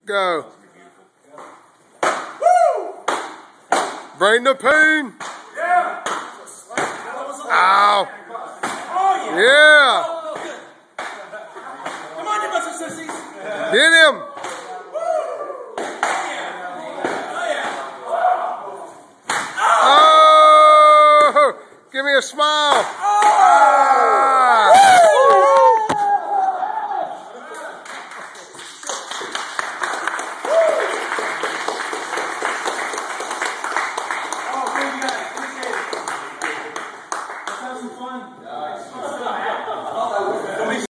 go. Bring the pain. Yeah. Ow. Oh, yeah. Yeah. Come on, you bunch of sissies. Get him. Oh, give me a smile. Oh!